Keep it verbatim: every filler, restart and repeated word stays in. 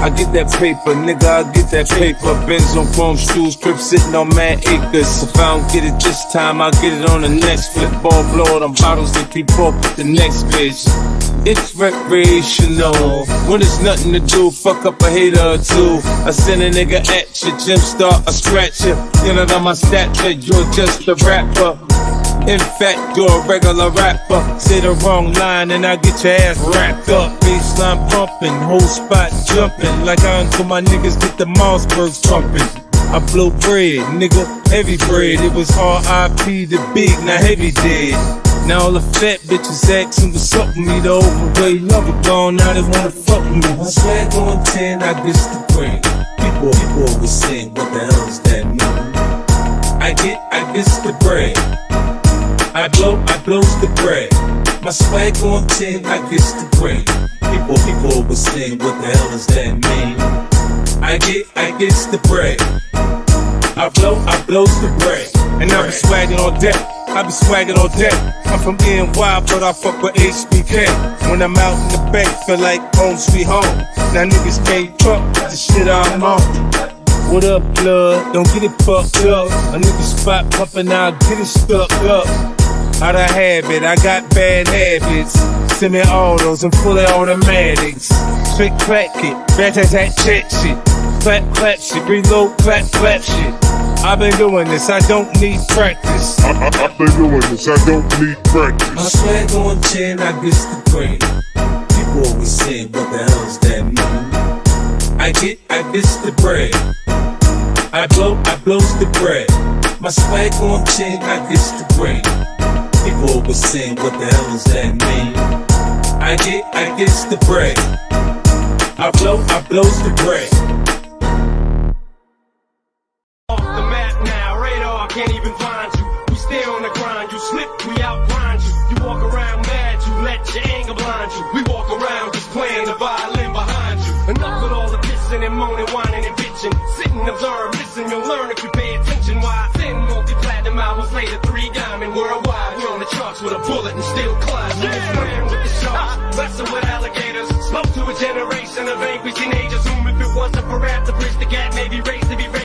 I get that paper, nigga, I get that paper. Benz on chrome shoes, crib sitting on mad acres. If I don't get it this time, I'll get it on the next flip. Ball blow them bottles that keep up with the next bitch. It's recreational, when there's nothing to do, fuck up a hater or two. I send a nigga at you, gym star, I scratch you. You know that my stature, you're just a rapper. In fact, you're a regular rapper. Say the wrong line and I get your ass wrapped up. Baseline pumping, whole spot jumping. Like I until my niggas get the Mossbergs trumping. I blow bread, nigga, heavy bread. It was R I P the big, now heavy dead. Now all the fat bitches asking what's up with me. The overweight lover gone, now they wanna fuck with me. My swag on ten, I guess the brain. People, people always saying, what the hell does that mean? I get, I guess the bread. I blow, I blows the bread. My swag on ten, I guess the bread. People, people always saying, what the hell does that mean? I get, I guess the bread. I blow, I blows the bread. And I be swagging all day. I be swagging all day. I'm from N Y, but I fuck with H B K. When I'm out in the bay, feel like home sweet home. Now niggas can't truck the shit I'm on. What up, blood? Don't get it fucked up. A nigga spot pumping out, get it stuck up. How'd I have it? I got bad habits. Semi-autos and fully automatics. Straight clack it, back that that chat shit. Clap, clap shit, reload, clap, clap shit. I've been doing this, I don't need practice. I, I, I've been doing this, I don't need practice. My swag on ten, I guess the brain. People always saying, what the hell does that mean? I get, I guess the bread. I blow, I blows the bread. My swag on ten, I guess the brain. People always saying, what the hell does that mean? I get, I guess the bread. I blow, I blows the bread. Off the map now, radar can't even find you. We stay on the grind, you slip, we outgrind you. You walk around mad, you let your anger blind you. We walk around just playing the violin behind you. Enough with all the pissing and moaning, whining and bitching. Sit and observe, listen, you'll learn if you pay attention. Why? Ten multi-platinum albums later, three diamond worldwide. We're on the charts with a bullet and still